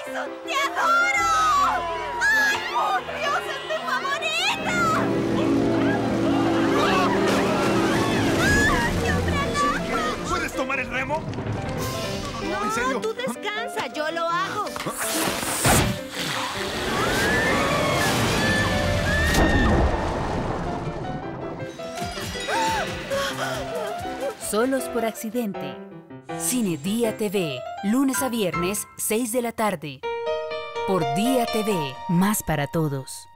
Jason, te adoro. ¡Ay, por Dios, es mi favorita! ¡Ay, qué hombre loco! ¿Puedes tomar el remo? No, ¿en serio? tú descansa, yo lo hago. Solos por accidente. Cine Día TV, lunes a viernes, 6 de la tarde. Por Día TV, más para todos.